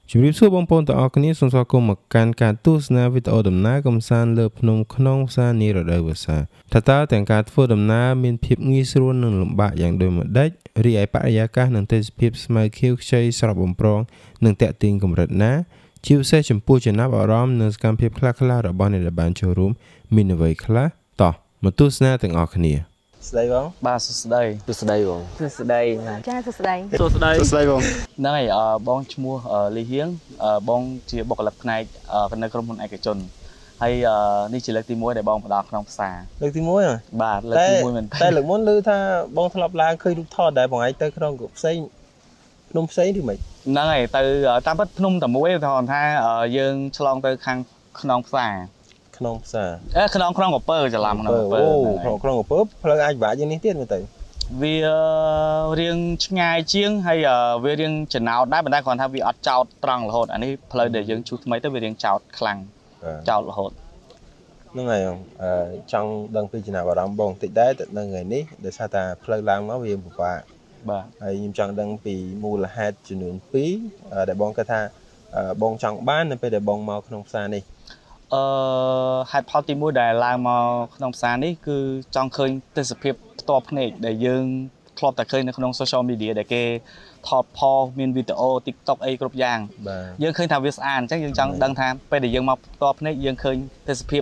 ជំរាបសួរបងប្អូនទាំងអស់គ្នាសូមស្វាគមន៍មកកាន់ការទស្សនាវីដេអូដំណើរកម្សាន្តលើភ្នំក្នុងផ្សារនារដូវវស្សាថាតើទាំងការធ្វើដំណើរមានភាពងាយស្រួលនិងលំបាកយ៉ាងដូចម្តេចរីឯបរិយាកាសនិងទេសភាពស្មៅខៀវខ្ចីស្រស់បំព្រងនិងតាក់ទាញកម្រិតណាជាពិសេសចំពោះចំណាប់អារម្មណ៍និងសកម្មភាពខ្លះៗរបស់អ្នកដែលបានចូលរួមមានអ្វីខ្លះតោះមកទស្សនាទាំងអស់គ្នាស្ដីបងបាទសួស្ដីសួស្ដីបងសួស្ដីចាសួស្ដីសួស្ដីសួស្ដីបងហ្នឹងហើយបងឈ្មោះលីហៀងបងជាបុគ្គលិកផ្នែកនៅក្រុមហ៊ុនឯកជនហើយនេះជាលើកទី1ដែលបងផ្ដល់ក្នុងផ្សារលើកទី1 បាទលើកទី1មែនតែលើកមុនឮថាបងធ្លាប់ឡើងឃើញរូបថតដែរបងឯងទៅក្នុងផ្សេងភ្នំផ្សេងឬមិនហ្នឹងហើយទៅតាមពិតភ្នំតែមួយថតថាយើងឆ្លងទៅខាងក្នុងផ្សារក្នុងផ្សារក្នុងកំពើច្រឡំក្នុងកំពើក្នុងកំពើផ្លូវអាចបាក់យ៉ាងនេះទៀតមើលទៅវារៀងឆ្ងាយជាងហើយវារៀងចំណោតដែរប៉ុន្តែគ្រាន់ថាវាអត់ចោតត្រង់រហូតអានេះផ្លូវដែលយើងជួសថ្មីទៅវារៀងចោតខ្លាំងចោតរហូតហ្នឹងហើយចង់ដឹងពីចំណាប់អារម្មណ៍បងបន្តិចដែរទៅនៅថ្ងៃនេះដោយសារតែផ្លូវឡើងមកវាពិបាកបាទហើយខ្ញុំចង់ដឹងពីមូលហេតុចំនួន2ដែលបងគាត់ថាបងចង់បាននៅពេលដែលបងមកក្នុងផ្សារនេះហេតុផលទី1ដែលឡើងមកក្នុងផ្សារនេះគឺចង់ឃើញទេសភាពផ្ទាល់ភ្នែកដែលយើងធ្លាប់តែឃើញនៅក្នុង social media ដែលគេថតផលមានវីដេអូ TikTok អីគ្រប់យ៉ាងយើងឃើញថាវាស្អាតអញ្ចឹងយើងចង់ដឹងថាពេលដែលយើងមកផ្ទាល់ភ្នែកយើងឃើញទេសភាព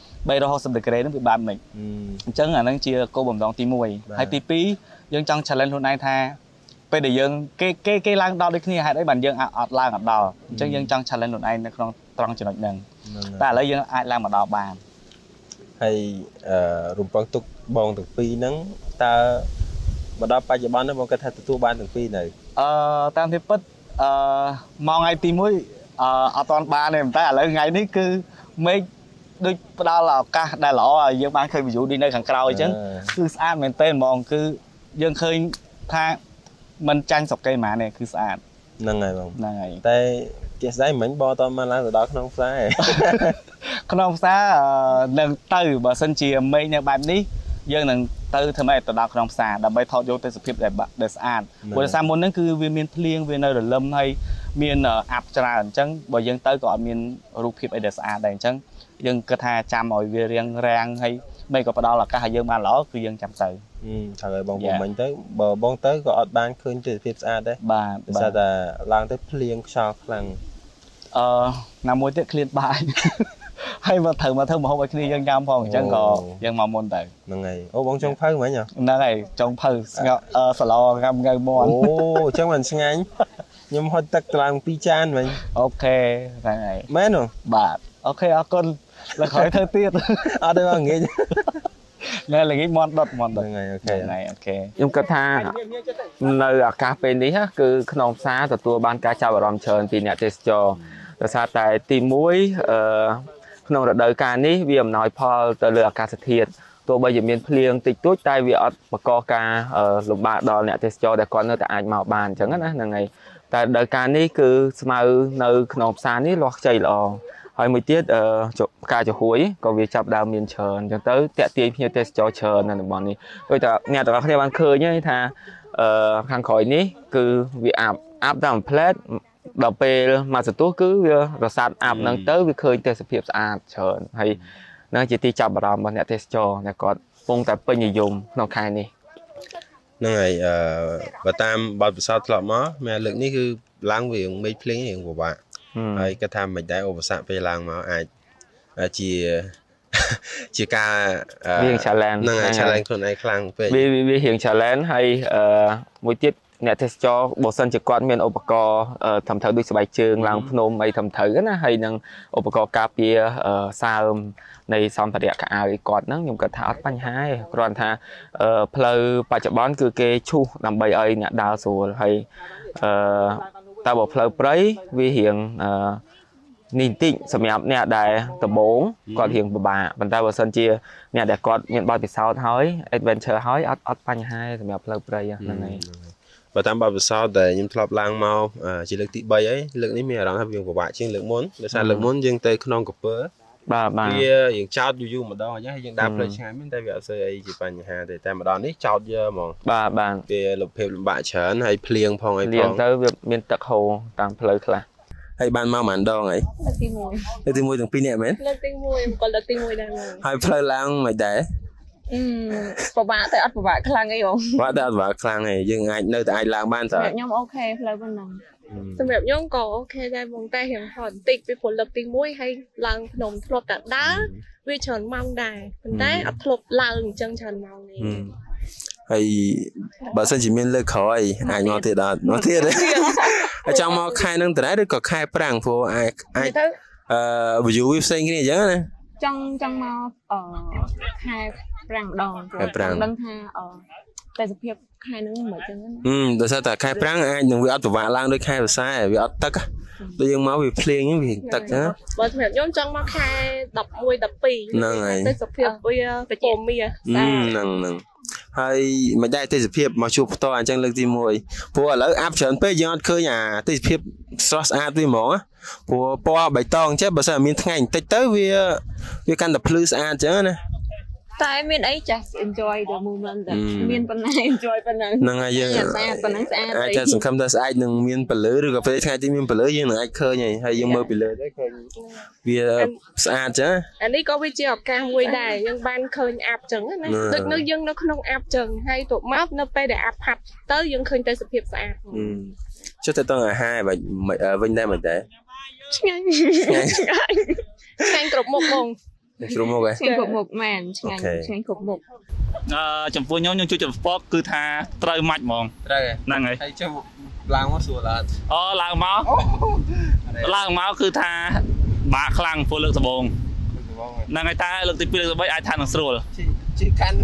360 degree ហ្នឹងវាបែបម៉េចអញ្ចឹងអាហ្នឹងជាគោលបំណងទី1ហើយទី2យើងចង់ challenge ខ្លួនឯងថាពេលដែលយើងគេឡើងដល់ដូចគ្នាហេតុអីបានយើងអត់ឡើងអត់ដល់អញ្ចឹងយើងចង់ challenge ខ្លួនឯងនៅក្នុងត្រង់ចំណុចហ្នឹងតែឥឡូវយើងអាចឡើងមកដល់បានហើយរំពឹងទុកបងទាំងពីរហ្នឹងតើមកដល់បច្ចុប្បន្នហ្នឹងបងគាត់ថាទទួលបានទាំងពីរនៅតាមទីពិតមកថ្ងៃទី1អត់ទាន់បានទេតែឥឡូវថ្ងៃនេះគឺមេឃដូចផ្ដល់ឱកាសដែលល្អឲ្យយើងបានឃើញ view ដូចនៅខាងក្រោយអញ្ចឹងគឺស្អាតមែនទែនហ្មងគឺយើងឃើញថាมันចាញ់ស្រុកគេហ្មងនេះគឺស្អាតហ្នឹងហើយបងហ្នឹងហើយតែជាស្ដីមិញបងតមកឡើងទៅដល់ក្នុងផ្សារក្នុងផ្សារនឹងទៅបើសិនជាមេឃនៅបែបនេះយើងនឹងទៅធ្វើម៉េចទៅដល់ក្នុងផ្សារដើម្បីថតយកទេសភាពដែលស្អាតព្រោះដោយសារមុនហ្នឹងគឺវាមានភ្លៀងវានៅរលឹមហើយមានអាប់ច្រើនអញ្ចឹងបើយើងទៅក៏អត់មានរូបភាពអីដែលស្អាតដែរអញ្ចឹងយើងគិតថាចាំឲ្យវារាំងហើយមិនក៏ផ្ដល់ឱកាសឲ្យយើងបានល្អគឺយើងចាំទៅថាឲ្យបងមិញទៅបើបងទៅក៏អត់បានឃើញទេសភាពស្អាតដែរបាទដោយសារតែឡើងទៅភ្លៀងខ្យល់ខ្លាំងណាមួយទៀតឃ្លានបាយហើយមកធ្វើមកហូបឲ្យគ្នាយើងញ៉ាំផងអញ្ចឹងក៏យើងមកមុនទៅហ្នឹងហើយអូបងចុងភៅមិញហ្នឹងហើយចុងភៅស្ងោសាឡងាំងៅមាន់អូអញ្ចឹងមិនឆ្ងាញ់ខ្ញុំហត់ទឹកឡើង2ចានមិញអូខេហ្នឹងហើយមែនទេបាទអូខេអរគុណលើក្រោយធ្វើទៀតអត់ទេបងងាយនៅល្ងាចមាន់ដុតហ្នឹងហើយអូខេខ្ញុំគិតថានៅឱកាសពេលនេះគឺក្នុងផ្សារទទួលបានការចាប់អារម្មណ៍ច្រើនពីអ្នកទេសចរដោយសារតែទី1ក្នុងរដូវកាលនេះវាអំណោយផលទៅលើអាកាសធាតុទោះបីជាមានភ្លៀងតិចតួចតែវាអត់បង្កការលំបាកដល់អ្នកទេសចរដែលគាត់នៅតែអាចមកបានអញ្ចឹងណាហ្នឹងហើយតែរដូវកាលនេះគឺស្មៅនៅក្នុងផ្សារនេះលាស់ខ្ចីល្អហើយមួយទៀតផ្កាចំហួយក៏វាចាប់ដើមមានច្រើនអញ្ចឹងទៅតាក់ទាញភ្ញៀវទេសចរច្រើននៅតំបន់នេះដូចតែអ្នកទាំងអស់គ្នាបានឃើញហើយថាខាងក្រោយនេះគឺវាអាប់តាមផ្លែតដល់ពេលមកសន្ទុះគឺវារសាត់អាប់ហ្នឹងទៅវាឃើញទេសភាពស្អាតច្រើនហើយនឹងជាទីចាប់អារម្មណ៍របស់អ្នកទេសចរដែលគាត់កំពុងតែពេញនិយមក្នុងខែនេះហ្នឹងហើយបើតាមបទពិសោធន៍ធ្លាប់មកមែនលើកនេះគឺឡើងវាមេឃភ្លៀងរៀងពិបាកហើយគាត់ថាមិនដែរឧបសគ្គពេលឡើងមកអាចជាការវា challenge ហ្នឹងហើយ challenge ខ្លួនឯងខ្លាំងពេកវារៀង challenge ហើយមួយទៀតអ្នកទេសចរបើសិនជាគាត់មានឧបករណ៍ត្រឹមត្រូវដូចស្បែកជើងឡើងភ្នំអីត្រឹមត្រូវណាហើយនឹងឧបករណ៍ការពារសើមនៃសម្ភារៈកៅអៅឲ្យគាត់ហ្នឹងខ្ញុំគិតថាអត់បញ្ហាទេគ្រាន់ថាផ្លូវបច្ចុប្បន្នគឺគេឈូសដើម្បីឲ្យអ្នកដើរស្រួលហើយតែបើផ្លូវព្រៃវារៀងនេះបន្តិចសម្រាប់អ្នកដែលដំបូងគាត់រៀងពិបាកប៉ុន្តែបើសិនជាអ្នកដែលគាត់មានបទពិសោធន៍ហើយ adventure ហើយអត់បញ្ហាសម្រាប់ផ្លូវព្រៃហ្នឹងហើយបើតាមបទពិសោធន៍ដែលខ្ញុំធ្លាប់ឡើងមកជាលើកទី3ហើយលើកនេះមានអារម្មណ៍ថាវាពិបាកជាងលើកមុនដោយសារលើកមុនយើងទៅក្នុងកំពើបាទវាយើងចោតយូរម្ដងអញ្ចឹងយើងដើរផ្លូវឆ្ងាយមែនតែវាអត់សូវអីជាបញ្ហាទេតែម្ដងនេះចោតយើហ្មងបាទវាលំភាពលំបាកច្រើនហើយភ្លៀងផងអីផងភ្លៀងទៅវាមានទឹកហូរតាមផ្លូវខ្លះ hay ban mau màn đo ấy លើកទី 1 ទាំងពីរនាក់មែនលើកទី 1 ក៏លើកទី 1 ដែរមកហើយផ្លូវឡើងមិនដែរពិបាកតែអត់ពិបាកខ្លាំងអីហ៎បាទតែអត់ពិបាកខ្លាំងទេយើងអាចនៅតែអាចឡើងបានតើខ្ញុំអូខេផ្លូវប៉ុណ្ណឹងសម្រាប់ខ្ញុំក៏អូខេដែរបងតែរៀងហត់បន្តិចពីព្រោះលើកទី 1 ហើយឡើងភ្នំធ្លាប់តែដើរវាច្រើនម៉ោងដែរប៉ុន្តែអត់ធ្លាប់ឡើងអញ្ចឹងច្រើនម៉ោងទេហើយបើសិនជាមានលើកក្រោយអាចមកទៀតអត់មកទៀតទេហើយចង់មកខែនឹងដែរឬក៏ខែប្រាំងព្រោះអាចview វាផ្សេងគ្នាអញ្ចឹងណាចង់មកខែប្រាំងដងដឹងថាតែសភាពខែហ្នឹងមិនអញ្ចឹងណាដោយសារតែខែប្រាំងអាចនឹងវាអត់ពិបាកឡើងដូចខែវស្សាវាអត់ទឹកដូចយើងមកវាភ្លៀងវាទឹកចឹងបើសម្រាប់ខ្ញុំចង់មកខែ11 12 ហ្នឹងហើយតែសភាពវាពមមាហ្នឹងហើយមិនដែរទេសភាពមកជួបផ្ទាល់អញ្ចឹងលើកទី 1 ព្រោះឥឡូវអាប់ច្រើនពេកយើងអត់ឃើញអាទេសភាពស្រស់ស្អាតវាហ្មងព្រោះពណ៌បៃតងចេះបើសិនមានថ្ងៃបន្តិចទៅវាកាន់តែភ្លឺស្អាតចឹងណាតែមានអីចាស់ enjoy the moment តែមានប៉ុណ្ណា enjoy ប៉ុណ្ណឹងហ្នឹងហើយយើងស្អាតប៉ុណ្ណឹងស្អាតអាចសង្ឃឹមថាស្អែកនឹងមានពន្លឺឬក៏ពេលថ្ងៃទីមានពន្លឺយើងនឹងអាចឃើញហើយយើងមើលពីលើទៅឃើញវាស្អាតចឹងអានេះក៏វាជាឱកាសមួយដែរយើងបានឃើញអាប់ចឹងណាដូចនៅយើងនៅក្នុងអាប់ចឹងហើយទៅមកនៅពេលដែលអាប់ផាត់ទៅយើងឃើញតែសភាពស្អាតចុះទៅដល់អាហារវិញដែរមិនដែរឆ្ងាញ់គ្រប់មុខហ្មងជ្រុំមកហ៎ឆ្ងាញ់គ្រប់មុខមែនឆ្ងាញ់គ្រប់មុខចំពោះខ្ញុំជួយចំពោះគឺថាត្រូវមាច់ហ្មងត្រូវហ្នឹងហើយហើយចុះឡើងមកស្រួលអត់ឡើងមកគឺថាបាក់ខ្លាំងពលលើកដំបងហ្នឹងហើយតែលើកទី 2 លើកទី 3អាចថានឹងស្រួលជីកាន់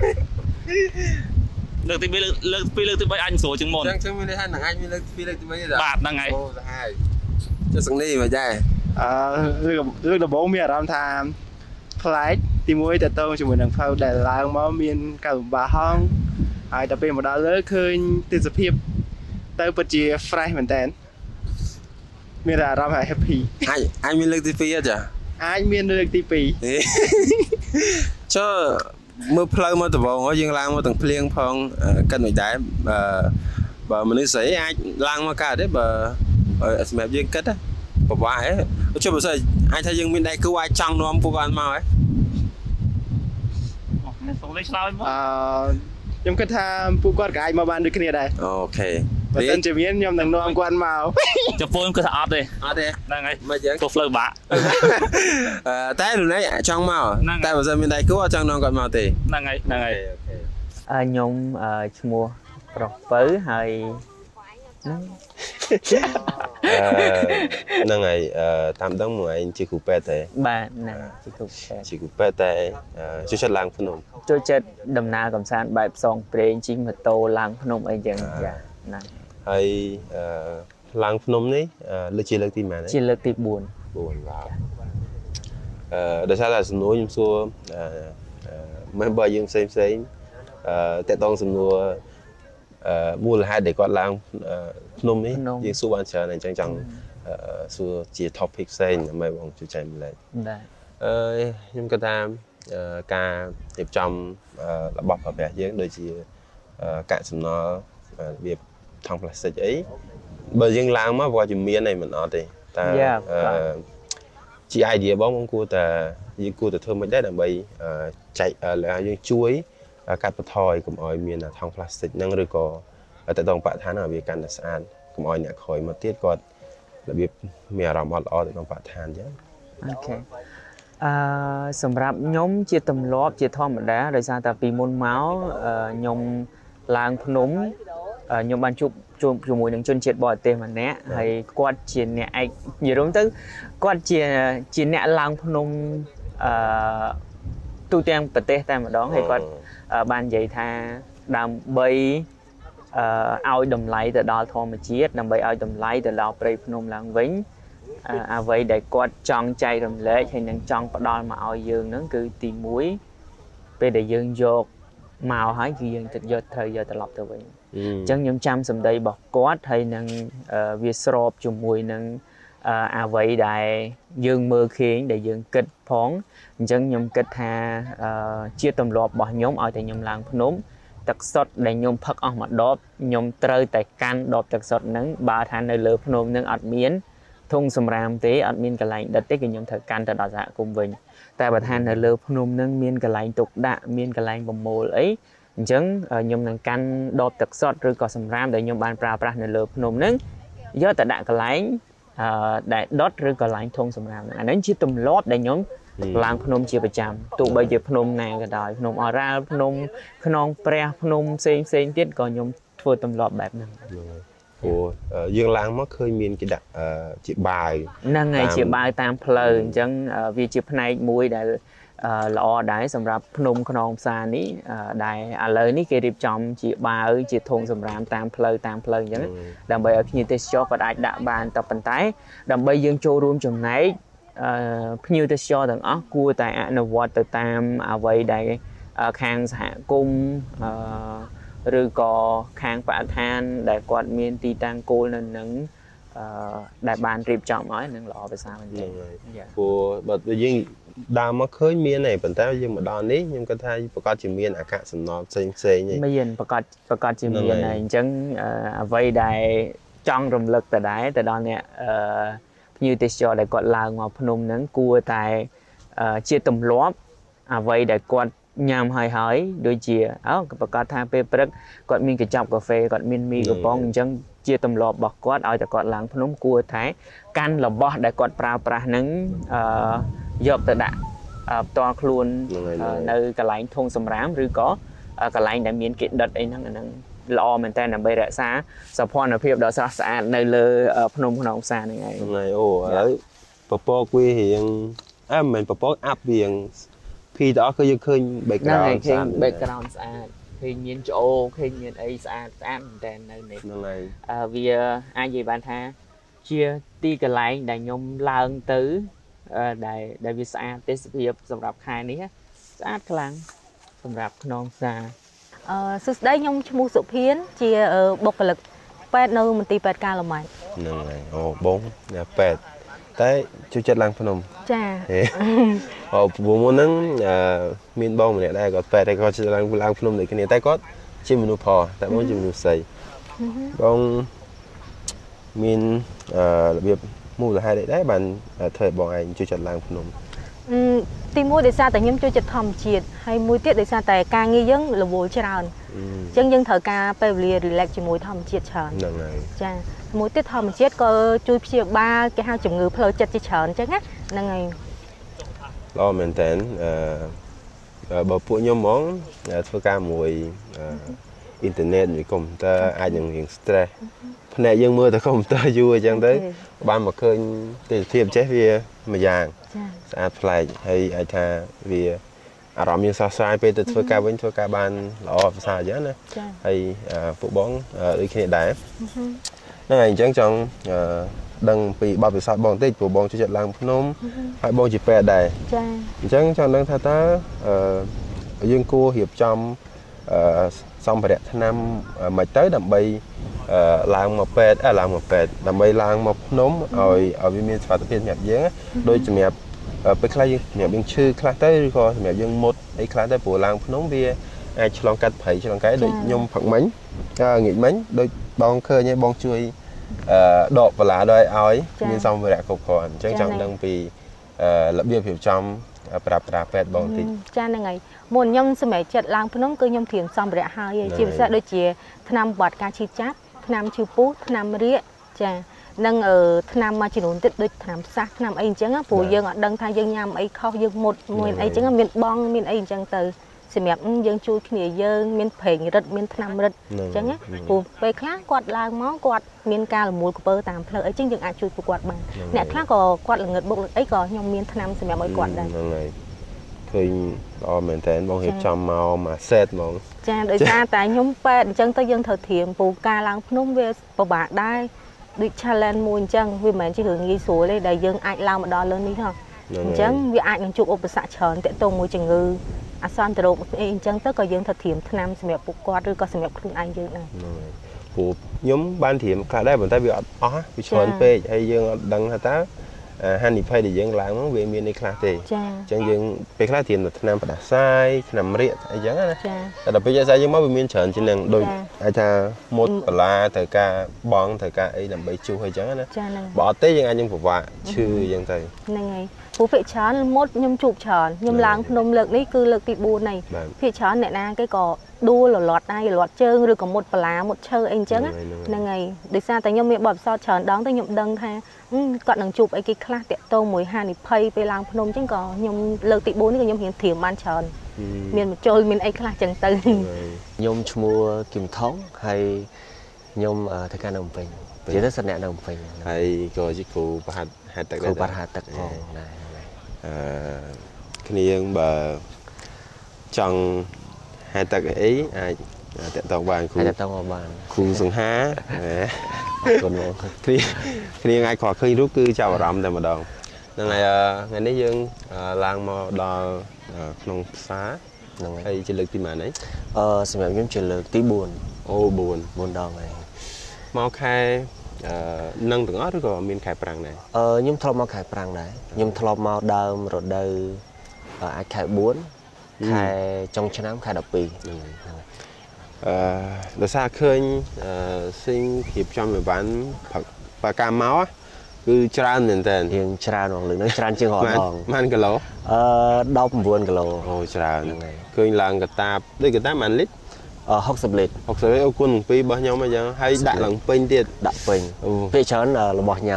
លើកទី 2 លើកទី 3អាចស្រួលជាងមុនអញ្ចឹងមានន័យថានឹងអាចមានលើកទី 2 លើកទី 3ទេបាទហ្នឹងហើយអូសាហាវចុះសង្នីមកដែរលើកដំបងមានអារម្មណ៍ថាផ្លែកទី 1 តើតើជាមួយនឹងផ្លូវដែលឡើងមកមានការលំបាកហងហើយដល់ពេលមកដល់លើឃើញទេសភាពទៅពិតជា fresh មែនតើមានអារម្មណ៍ថា happy អាចមានលើកទី 2 អត់ចាអាចមានលើកទី 2 ចុះមើលផ្លូវមកដំបងយើងឡើងមកទាំងភ្លៀងផងកិនមិនដែរបើមនុស្សស្រីអាចឡើងមកកើតទេបើសម្រាប់យើងគិតពិបាកហ៎ចុះបើសិនអាចថាយើងមានដៃគូអាចចង់នាំពួកគាត់មកហ៎សូមលេខឆ្លើយមកខ្ញុំគិតថាពួកគាត់ក៏អាចមកបានដូចគ្នាដែរអូខេបើមិនជាមានខ្ញុំនឹងនាំគាត់មកចំពោះខ្ញុំគឺថាអត់ទេហ្នឹងហើយមិនចឹងទៅផ្លូវបាក់តែលោកនេះចង់មកតែបើសិនមានដៃគូអត់ចង់នាំគាត់មកទេហ្នឹងហើយខ្ញុំឈ្មោះប្រុសពៅហើយហ្នឹងហើយតាមដឹងមកឯងជាគ្រូពេទ្យទេបាទហ្នឹងជាគ្រូពេទ្យតែជួយចិត្តឡើងភ្នំជួយចិត្តដំណើរកំសាន្តបែបផ្សងព្រេងជិះម៉ូតូឡើងភ្នំអីចឹងចាហ្នឹងហើយឡើងភ្នំនេះលើកជាលើកទីម៉ានជាលើកទី 4 បាទដោយសារតែសំណួរខ្ញុំសួរmember យើងផ្សេងតកតងសំណួរមូលហេតុដែលគាត់ឡើងភ្នំនេះយើងសួរបានច្រើនអញ្ចឹងចង់សួរជា topic ផ្សេងដើម្បីបងជួយចែកម្លែកដែរខ្ញុំគិតថាការរៀបចំរបស់ប្រើប្រាស់យើងដូចជាកាកសំណល់របៀបថង់ប្លាស្ទិកអីបើយើងឡើងមកគាត់ជាមានអីមិនអត់ទេតែជា idea បងគួរតែយើងគួរតែធ្វើមិនដែរដើម្បីចែកយើងជួយកាត់បន្ថយកុំឲ្យមានថង់ប្លាស្ទិកហ្នឹងឬក៏តែដងបរិស្ថានវាកាន់តែស្អាតកុំឲ្យអ្នកក្រោយមកទៀតគាត់របៀបមានអារម្មណ៍អត់ល្អទៅក្នុងបរិស្ថានអញ្ចឹងអូខេសម្រាប់ខ្ញុំជាទម្លាប់ជាធម្មតាដោយសារតែពីមុនមកខ្ញុំឡើងភ្នំខ្ញុំបានជួបជាមួយនឹងជនជាតិបរទេសម្នាក់ហើយគាត់ជាអ្នកឯកនិយាយរួមទៅគាត់ជាអ្នកឡើងភ្នំទូទាំងប្រទេសតែម្ដងហើយគាត់បាននិយាយថាដើម្បីឲ្យតម្លៃទៅដល់ធម្មជាតិដើម្បីឲ្យតម្លៃទៅដល់ព្រៃភ្នំឡើងវិញអ្វីដែលគាត់ចង់ចែករំលែកហើយនឹងចង់ផ្ដល់មកឲ្យយើងហ្នឹងគឺទី1ពេលដែលយើងយកមកហើយគឺយើងត្រូវយកត្រឡប់ទៅវិញអញ្ចឹងខ្ញុំចាំសម្ដីរបស់គាត់ហើយនឹងវាស្របជាមួយនឹងអ្វីដែលយើងមើលឃើញដែលយើងគិតផងអញ្ចឹងខ្ញុំគិតថាជាទម្លាប់របស់ខ្ញុំឲ្យតែខ្ញុំឡើងភ្នំទឹកសុទ្ធដែលខ្ញុំផឹកអស់មួយដបខ្ញុំត្រូវតែកាន់ដបទឹកសុទ្ធហ្នឹងបើថានៅលើភ្នំហ្នឹងអត់មានធុងសម្រាមទេអត់មានកន្លែងដិតទេគឺខ្ញុំត្រូវកាន់ទៅដល់សហគមន៍វិញតែបើថានៅលើភ្នំនឹងមានកន្លែងទុកដាក់មានកន្លែងប្រមូលអីអញ្ចឹងខ្ញុំនឹងកាន់ដបទឹកសុទ្ធឬក៏សម្រាមដែលខ្ញុំបានប្រើប្រាស់នៅលើភ្នំនឹងយកទៅដាក់កន្លែងដែលដុតឬកន្លែងធុងសម្រាមហ្នឹងអានេះជាទម្លាប់ដែលខ្ញុំឡើងភ្នំជាប្រចាំទោះបីជាភ្នំណាក៏ដោយភ្នំអរ៉ាល់ភ្នំខ្នងព្រះភ្នំផ្សេងទៀតក៏ខ្ញុំធ្វើទម្លាប់បែបហ្នឹងព្រោះយើងឡើងមកឃើញមានគេដាក់ជាបាវហ្នឹងហើយជាបាវតាមផ្លូវអញ្ចឹងវាជាផ្នែកមួយដែលល្អដែរសម្រាប់ភ្នំខ្នងផ្សារនេះដែលឥឡូវនេះគេរៀបចំជាបាវជាធុងសម្រាមតាមផ្លូវអញ្ចឹងដើម្បីឲ្យភ្ញៀវទេសចរគាត់អាចដាក់បានតែប៉ុន្តែដើម្បីយើងចូលរួមចំណែកភ្ញៀវទេសចរទាំងអស់គួរតែអនុវត្តទៅតាមអ្វីដែលខាងសហគមន៍ឬក៏ខាងបរិស្ថានដែលគាត់មានទីតាំងគោលនៅនឹងដែលបានរៀបចំឲ្យនឹងល្អប្រសើរមែនទេព្រោះបើយើងដើរមកឃើញមានទេប៉ុន្តែយើងមកដល់នេះខ្ញុំគិតថាប្រកាសជាមានអាកាសសំណល់ផ្សេងឯងមានប្រកាសជាមានហើយអញ្ចឹងអ្វីដែលចង់រំលឹកទៅដែរទៅដល់អ្នកភ្ញៀវទេសចរដែលគាត់ឡើងមកភ្នំហ្នឹងគួរតែជាទម្លាប់អ្វីដែលគាត់ញ៉ាំហើយដូចជាប្រកាសថាពេលព្រឹកគាត់មានកញ្ចប់កាហ្វេគាត់មានមីកំប៉ុងអញ្ចឹងជាទម្លាប់របស់គាត់ឲ្យតែគាត់ឡើងភ្នំគួរតែកាន់របស់ដែលគាត់ប្រើប្រាស់ហ្នឹងយកទៅដាក់ផ្ទាល់ខ្លួននៅកន្លែងធុងសម្រាមឬក៏កន្លែងដែលមានគេដិតអីហ្នឹងអាហ្នឹងល្អមែនតើដើម្បីរក្សាសោភ័ណភាពដ៏ស្រស់ស្អាតនៅលើភ្នំខ្នងផ្សារហ្នឹងឯងហ្នឹងហើយអូឥឡូវពពកវារៀងមិនមែនពពកអាប់រៀងភីដល់គឺយើងឃើញ background ស្អាត background ស្អាតឃើញមានច្អូឃើញមានអីស្អាតមែនតើនៅនេះហ្នឹងហើយវាអាចនិយាយបានថាជាទីកន្លែងដែលខ្ញុំឡើងទៅដែលវាស្អាតទេសភាពសម្រាប់ខែនេះស្អាតខ្លាំងសម្រាប់ខ្នងផ្សារសួស្តីខ្ញុំឈ្មោះសុភានជាបុគ្គលិកពេទ្យនៅមន្ទីរពេទ្យកាឡម៉ាច់ហ្នឹងហើយអូបងពេទ្យតែជួយចិត្តឡើងភ្នំចាព្រោះមុនហ្នឹងមានបងម្នាក់ដែរគាត់ពេទ្យតែគាត់ចិត្តឡើងភ្នំដូចគ្នាតែគាត់ជាមនុស្សផតែបងជាមនុស្សស្រីបងមានរបៀបមូលហេតុអីដែរបានធ្វើឲ្យបងឯងជួយចិត្តឡើងភ្នំទីមួយដោយសារតែខ្ញុំចូលចិត្តធម្មជាតិហើយមួយទៀតដោយសារតែការងារយើងរវល់ច្រើនអញ្ចឹងយើងត្រូវការពេលវេលា relax ជាមួយធម្មជាតិច្រើនហ្នឹងហើយចាមួយទៀតធម្មជាតិក៏ជួយព្យាបាលគេហៅជំងឺផ្លូវចិត្តជាច្រើនអញ្ចឹងណាហ្នឹងហើយល្អមែនតើបើពួកខ្ញុំហ្មងធ្វើការមួយអ៊ីនធឺណិតមួយកុំព្យូទ័រអាចនឹងរៀង stress ភ្នែកយើងមើលតែកុំព្យូទ័រយូរអញ្ចឹងទៅបានមកឃើញទេសភាពចេះវាមួយយ៉ាងស្អាតប្លែកហើយអាចថាវាអារម្មណ៍យើងស្រស់ស្រាយពេលទៅធ្វើការវិញធ្វើការបានល្អប្រសើរអញ្ចឹងណាហើយពួកបងដូចគ្នាដែរហ្នឹងហើយអញ្ចឹងចង់ដឹងពីបទពិសោធន៍បងបន្តិចព្រោះបងចូលចិត្តឡើងភ្នំហើយបងជាពេទ្យដែរចាអញ្ចឹងចង់ដឹងថាតើយើងគួររៀបចំសម្ភារៈថ្នាំមិនទៅដើម្បីឡើងមកពេទ្យដើម្បីឡើងមកភ្នំឲ្យវាមានសុខភាពសម្រាប់យើងដូចសម្រាប់ពេលខ្លះយើងសម្រាប់យើងឈឺខ្លះទៅឬក៏សម្រាប់យើងមុតអីខ្លះទៅព្រោះឡើងភ្នំវាអាចឆ្លងកាត់ព្រៃឆ្លងកាយដូចខ្ញុំផឹកមិញងាកមិញដូចបងឃើញឯងបងជួយដកបន្លាដោយឲ្យមានសម្ភារៈគ្រប់គ្រាន់អញ្ចឹងចង់ដឹងពីរបៀបរៀបចំប្រើប្រាស់ពេទ្យបងបន្តិចចាហ្នឹងហើយមុនខ្ញុំសម្រាប់ចិត្តឡើងភ្នំគឺខ្ញុំត្រៀមសម្ភារៈហើយជាពិសេសដូចជាថ្នាំបាត់ការឈឺចាប់ថ្នាំឈឺពោះថ្នាំរាគចានឹងថ្នាំមួយចំនួនទៀតដូចថ្នាំផ្សះថ្នាំអីអញ្ចឹងព្រោះយើងអត់ដឹងថាយើងញ៉ាំអីខុសយើងមុតមួយអីអញ្ចឹងមានបងមានអីអញ្ចឹងទៅសម្រាប់យើងជួយគ្នាយើងមានប្រេងរឹតមានថ្នាំរឹតអញ្ចឹងព្រោះពេលខ្លះគាត់ឡើងមកគាត់មានការលមូលកពើតាមផ្លូវអីចឹងយើងអាចជួយពួកគាត់បានអ្នកខ្លះក៏គាត់ល្ងិតបុកអីក៏ខ្ញុំមានថ្នាំសម្រាប់ឲ្យគាត់ដែរហ្នឹងហើយឃើញល្អមែនតើបងរៀបចំមកមួយសេតហ្មងចាដោយសារតែខ្ញុំពេទ្យអញ្ចឹងទៅយើងត្រូវត្រៀមពូការឡើងភ្នំវាពិបាកដែរដូច challenge មួយអញ្ចឹងវាមិនមែនជារឿងងាយស្រួលទេដែលយើងអាចឡើងមកដល់លើនេះហ៎អញ្ចឹងវាអាចនឹងជួបឧបសគ្គច្រើនទាក់ទងមួយជំងឺអាសន្នរោគអីអញ្ចឹងទៅក៏យើងត្រូវត្រៀមថ្នាំសម្រាប់ពួកគាត់ឬក៏សម្រាប់ខ្លួនឯងយើងដែរព្រោះខ្ញុំបានត្រៀមខ្លះដែរប៉ុន្តែវាអត់អស់វាច្រើនពេកហើយយើងអត់ដឹងថាតើហានិភ័យដែលយើងឡើងមកវាមាននេះខ្លះទេចាអញ្ចឹងយើងពេលខ្លះទៀមឆ្នាំផ្ដាសាយឆ្នាំរៀកអីចឹងណាចាតែដល់ពេលយើងសាយយើងមកវាមានច្រើនជាងនឹងដូចអាចថាមុតបលាត្រូវការបងត្រូវការអីដើម្បីជួសអីចឹងណាចាហ្នឹងបើអត់ទេយើងអាចនឹងពិបាកឈឺអញ្ចឹងទៅហ្នឹងហើយព្រោះភាគច្រើនមុតខ្ញុំជួបច្រើនខ្ញុំឡើងភ្នំលើកនេះគឺលើកទី4ហើយភាគច្រើនអ្នកណាគេក៏ដួលរលាត់ដៃរលាត់ជើងឬក៏មុតបលាមុតឈើអីអញ្ចឹងហ្នឹងហើយដោយសារតែខ្ញុំមានបទពិសោធន៍ច្រើនដងទៅខ្ញុំដឹងថាគាត់នឹងជួបអីគេខ្លះតាក់ទងមួយហានិភ័យពេលឡើងភ្នំអញ្ចឹងក៏ខ្ញុំលើកទី4នេះក៏ខ្ញុំរៀនត្រៀមបានច្រើនមានបញ្ចូលមានអីខ្លះអញ្ចឹងទៅខ្ញុំឈ្មោះគឹមថងហើយខ្ញុំធ្វើការនៅភ្នំពេញនិយាយទៅសិនអ្នកនៅភ្នំពេញហើយក៏ជាគ្រូប្រហាត់ហាត់ទឹកគ្រូប្រហាត់ទឹកផងដែរគ្នាយើងបើចង់ហាត់ទឹកអីអាចតាក់ទងបានគ្រូអាចតាក់ទងបានគ្រូសង្ហាអរគុណបងគ្នាអាចខកឃើញរូបគឺចាប់អារម្មណ៍តែម្ដងហ្នឹងហើយថ្ងៃនេះយើងឡើងមកដល់ក្នុងផ្សារហ្នឹងហើយហើយជាលើកទីម៉ានអីសម្រាប់ខ្ញុំជាលើកទី4 អូ4 ដងហើយមកខែនឹងទាំងអស់ឬក៏មានខែប្រាំងដែរខ្ញុំធ្លាប់មកខែប្រាំងដែរខ្ញុំធ្លាប់មកដើមរដូវអាចខែ4ខែចុងឆ្នាំខែ12 ដោយសារឃើញស៊ីងគៀបចំឲ្យបានបើកាមកគឺច្រើនមែនតើរៀងច្រើនហ្មងលើកហ្នឹងច្រើនជាងរាល់ដងប៉ុន្មានគីឡូ 19គីឡូអូច្រើនឃើញឡើងកតាបដូចកតាបប៉ុន្មានលីត្រ 60លីត្រ 60លីត្រអូគុណពីរបស់ខ្ញុំអញ្ចឹងហើយដាក់ឡើងពេញទៀតដាក់ពេញពេលច្រើនរបស់ញ៉ាំ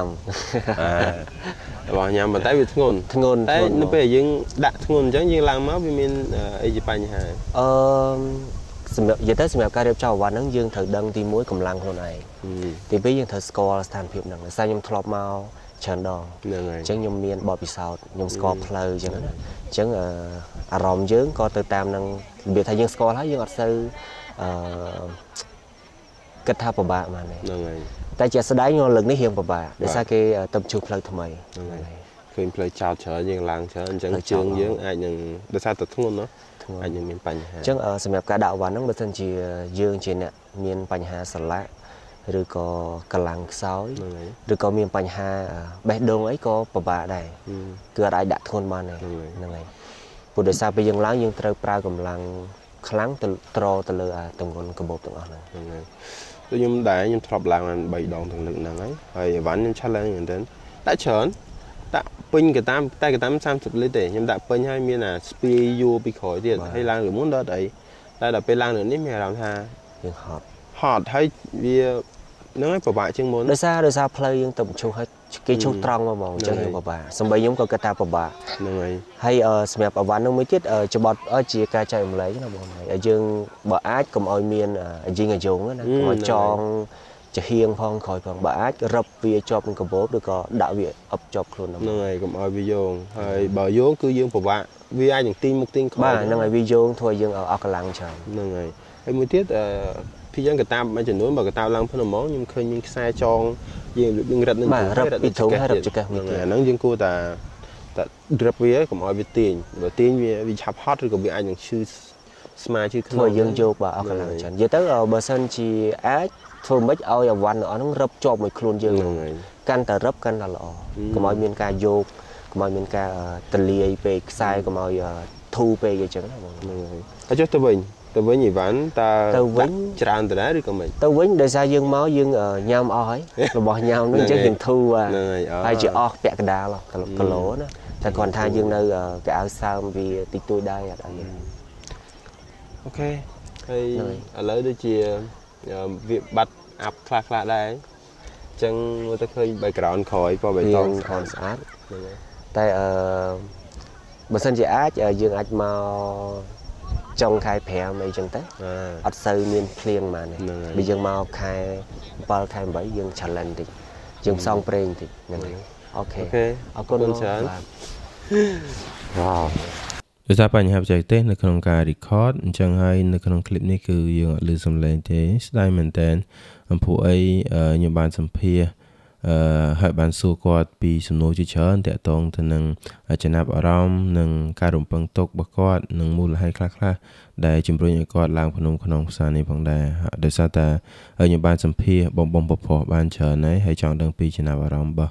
របស់ញ៉ាំប៉ុន្តែវាធ្ងន់តែនៅពេលយើងដាក់ធ្ងន់អញ្ចឹងយើងឡើងមកវាមានអីជាបញ្ហាសម្រាប់និយាយទៅសម្រាប់ការរៀបចំអាវ៉ាន់ហ្នឹងយើងត្រូវដឹងទី1កម្លាំងខ្លួនឯងទី2យើងត្រូវស្គាល់ស្ថានភាពហ្នឹងដោយសារខ្ញុំធ្លាប់មកច្រើនដងហ្នឹងហើយអញ្ចឹងខ្ញុំមានបទពិសោធន៍ខ្ញុំស្គាល់ផ្លូវអញ្ចឹងណាអញ្ចឹងអារម្មណ៍យើងក៏ទៅតាមនឹងរបៀបថាយើងស្គាល់ហើយយើងអត់សូវគិតថាពិបាកមែនទេហ្នឹងហើយតែជាស្ដាយខ្ញុំលើកនេះរៀងពិបាកដោយសារគេទៅជួបផ្លូវថ្មីហ្នឹងហើយឃើញផ្លូវចោតច្រើនយើងឡើងច្រើនអញ្ចឹងជើងយើងអាចនឹងដោយសារតែធ្ងន់ណាអាចនឹងមានបញ្ហាអញ្ចឹងសម្រាប់ការដាក់វ៉ាន់ហ្នឹងបើសិនជាយើងជាអ្នកមានបញ្ហាសន្លាក់ឬក៏កម្លាំងខ្សោយឬក៏មានបញ្ហាបេះដូងអីក៏ពិបាកដែរគឺអត់អាចដាក់ធ្ងន់បានទេហ្នឹងហើយព្រោះដោយសារពេលយើងឡើងយើងត្រូវប្រើកម្លាំងខ្លាំងទៅត្រទៅលើទម្ងន់កាបូបទាំងអស់ហ្នឹងហើយខ្ញុំដែរខ្ញុំធ្លាប់ឡើងបាន3ដងទាំងលើកហ្នឹងហើយអីវ៉ាន់ខ្ញុំឆាឡើងមែនទែនដាក់ច្រើនដាក់ពេញកតាមតែកតាម30លីត្រទេខ្ញុំដាក់ពេញហើយមានអាស្ពីយួរពីក្រោយទៀតហើយឡើងលើមុនដល់អីតែដល់ពេលឡើងលើនេះមានអារម្មណ៍ថាយើងហត់ហើយវាហ្នឹងហើយពិបាកជាងមុនដោយសារផ្លូវយើងទៅបញ្ឈប់ហើយគេឈប់ត្រង់មកហ្មងអញ្ចឹងយើងពិបាកសម្បីខ្ញុំក៏គិតថាពិបាកហ្នឹងហើយហើយសម្រាប់អវ៉ាន់នោះមួយទៀតច្បត់ជាការចែករំលែកណាបងហើយយើងបើអាចកុំឲ្យមានយីងអាយ៉ងណាកុំឲ្យចងចាហៀងផងក្រោយផងបើអាចរឹបវាជាប់នឹងកាបូបឬក៏ដាក់វាអប់ជាប់ខ្លួនហ្នឹងហើយកុំឲ្យវាយោងហើយបើយោងគឺយើងពិបាកវាអាចនឹងទីងមុខទីងក្រោយបាទហ្នឹងហើយវាយោងធ្វើឲ្យយើងអស់កម្លាំងច្រើនហ្នឹងហើយហើយមួយទៀតពីយើងកតាបមួយចំនួនបើកតាបឡើងភ្នំហ្មងខ្ញុំឃើញមានខ្សែចងយើងរឹតនឹងរឹបពីធំហើយរឹបចកេះមួយទៀតអាហ្នឹងយើងគួរតែរឹបវាកុំឲ្យវាទាញបើទាញវាឆាប់ហត់ឬក៏វាអាចនឹងឈឺស្មាឈឺខ្លួនយើងយកបាទអស់កម្លាំងច្រើននិយាយទៅបើសិនជាអាចធ្វើមិនឲ្យអាវ៉ាន់របស់ហ្នឹងរឹបជាប់មួយខ្លួនយើងកាន់តែរឹបកាន់តែល្អកុំឲ្យមានការយកកុំឲ្យមានការទលាយពេកខ្សែកុំឲ្យធូរពេកអញ្ចឹងណាបងហ្នឹងហើយហើយចុះទៅវិញអីវ៉ាន់តើទៅវិញច្រើនទៅដែរឬក៏មិនទៅវិញដោយសារយើងមកយើងញ៉ាំអស់ហើយរបស់ញ៉ាំហ្នឹងអញ្ចឹងយើងធូរហើយជាអស់ពាក់កដាលគីឡូណាតែគ្រាន់ថាយើងនៅកៅអៅសើមវាតិចតួចដែរអត់អីអូខេហើយឥឡូវដូចជាវាបាត់អាប់ខ្លះដែរអញ្ចឹងមើលទៅឃើញ background ក្រោយក៏បៃតងខនស្អាតតែបើសិនជាអាចយើងអាចមកចុងខែ5អីចឹងទៅអត់សូវមានភ្លៀងហ្មងបើយើងមកខែ7ខែ8យើង challenge តិចយើងផ្សងប្រេងតិចហ្នឹងហើយអូខេអរគុណច្រើនវ៉ាវដោយសារបញ្ហាបច្ចេកទេសនៅក្នុងការ record អញ្ចឹងហើយនៅក្នុង clip នេះគឺយើងអត់ឮសំឡេងទេស្ដាយមែនតើអំពួកអីខ្ញុំបានសម្ភាសហើយបានសួរគាត់ពីសំណួរជាច្រើនតាក់ទងទៅនឹងចំណាប់អារម្មណ៍និងការរំពឹងទុករបស់គាត់និងមូលហេតុខ្លះដែលជំរុញឲ្យគាត់ឡើងភ្នំក្នុងផ្សារនេះផងដែរដោយសារតែខ្ញុំបានសម្ភាសបងប្រុសបានច្រើនហើយចង់ដឹងពីចំណាប់អារម្មណ៍របស់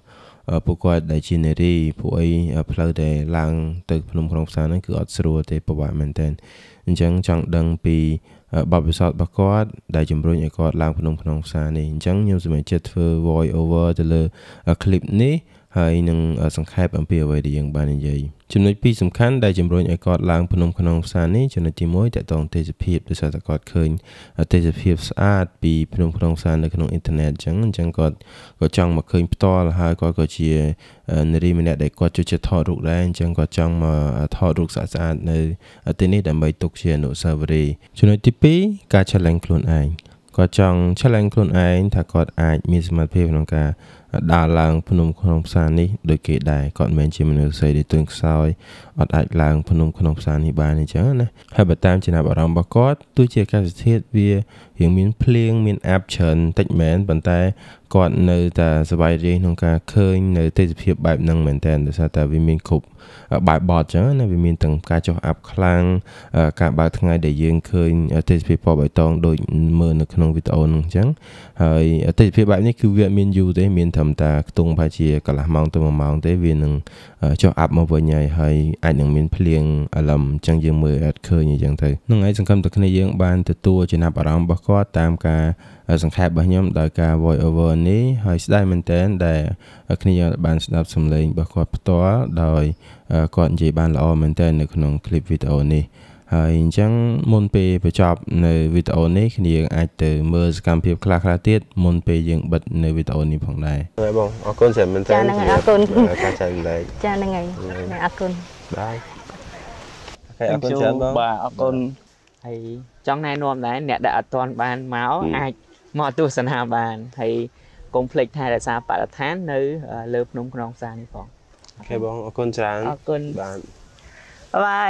ពួកគាត់ដែលជានារីពួកអីផ្លូវដែលឡើងទៅភ្នំក្នុងផ្សារហ្នឹងគឺអត់ស្រួលទេពិបាកមែនទែនអញ្ចឹងចង់ដឹងពីបទពិសោធន៍របស់គាត់ដែលជំរុញឲ្យគាត់ឡើងភ្នំក្នុងផ្សារនេះអញ្ចឹងខ្ញុំសម្រេចចិត្តធ្វើ voice over ទៅលើ clip នេះហើយនឹងសង្ខេបអំពីអ្វីដែលយើងបាននិយាយចំណុចពីរសំខាន់ដែលជំរុញឲ្យគាត់ឡើងភ្នំក្នុងផ្សារនេះចំណុចទី1តកតងទេសភាពដោយសារតែគាត់ឃើញទេសភាពស្អាតពីភ្នំក្នុងផ្សារនៅក្នុងអ៊ីនធឺណិតអញ្ចឹងគាត់ក៏ចង់មកឃើញផ្ទាល់ហើយគាត់ក៏ជានារីម្នាក់ដែលគាត់ចូលចិត្តថតរូបដែរអញ្ចឹងគាត់ចង់មកថតរូបស្អាតៗនៅទីនេះដើម្បីទុកជាអនុស្សាវរីយ៍ចំណុចទី2ការ challenge ខ្លួនឯងគាត់ចង់ challenge ខ្លួនឯងថាគាត់អាចមានសមត្ថភាពក្នុងការដើរឡើងភ្នំក្នុងផ្សារនេះដូចគេដែរគាត់មិនមែនជាមនុស្សស្រីដែលទន់ខ្សោយអត់អាចឡើងភ្នំក្នុងផ្សារនេះបានអញ្ចឹងណាហើយបើតាមចំណាប់អារម្មណ៍របស់គាត់ទោះជាអាកាសធាតុវារៀងមានភ្លៀងមានអាប់ច្រើនតិចមែនប៉ុន្តែគាត់នៅតែសប្បាយរីកក្នុងការឃើញនៅទេសភាពបែបហ្នឹងមែនតើដោយសារតែវាមានគ្រប់បែបបទអញ្ចឹងណាវាមានទាំងការចុះអាប់ខ្លាំងការបើកថ្ងៃដែលយើងឃើញទេសភាពពណ៌បៃតងដូចមើលនៅក្នុងវីដេអូហ្នឹងអញ្ចឹងហើយទេសភាពបែបនេះគឺវាមានយូរទេមានត្រឹមតែខ្ទង់ប្រហែលជាកន្លះម៉ោងទៅ1ម៉ោងទេវានឹងចុះអាប់មកវិញហើយអាចនឹងមានភ្លៀងអលឹមអញ្ចឹងយើងមើលអត់ឃើញអញ្ចឹងទៅហ្នឹងហើយសង្ឃឹមតែគ្នាយើងបានទទួលចំណាប់អារម្មណ៍របស់គាត់តាមការសង្ខេបរបស់ខ្ញុំដោយការ voice over នេះហើយស្ដាយមែនតើដែលគ្នាយើងបានស្ដាប់សំឡេងរបស់គាត់ផ្ទាល់ដោយគាត់និយាយបានល្អមែនតើនៅក្នុង clip វីដេអូនេះហើយអញ្ចឹងមុនពេលបញ្ចប់នៅវីដេអូនេះគ្នាយើងអាចទៅមើលសកម្មភាពខ្លះៗទៀតមុនពេលយើងបិទនៅវីដេអូនេះផងដែរហើយបងអរគុណច្រើនមែនតើចាហ្នឹងហើយអរគុណការចែកម្លែកចាហ្នឹងហើយអរគុណបាទអរគុណច្រើនបងបាទអរគុណហើយចង់ណែនាំដែរអ្នកដែលអត់ទាន់បានមកអាចមកទស្សនាបានហើយកុំភ្លេចថែរក្សាបរិស្ថាននៅលើភ្នំក្នុងផ្សារនេះផងអូខេបងអរគុណច្រើនអរគុណបាទបាយ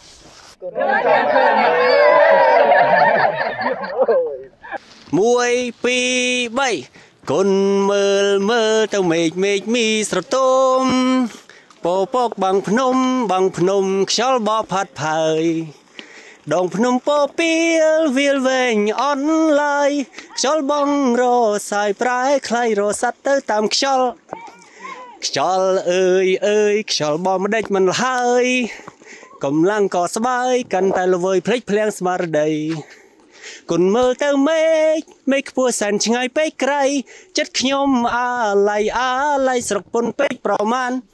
1 2 3គុណមើលទៅមេឃមីស្រទុំពពកបាំងភ្នំខ្យល់បបផាត់ផើយដងភ្នំពពីលវាលវែងអន់ឡើយខ្យល់បងរសាយប្រែខ្លៃរសាត់ទៅតាមខ្យល់អើយខ្យល់បងមិនដេចមិនហើយកំឡាំងក៏ស្បាយកាន់តែល្វើយភ្លេចភ្លាំងស្មារតីគុណមើលទៅមេឃខ្ពស់សែនឆ្ងាយពេកក្រៃចិត្តខ្ញុំអាឡ័យស្រុកពុនពេកប្រមាណ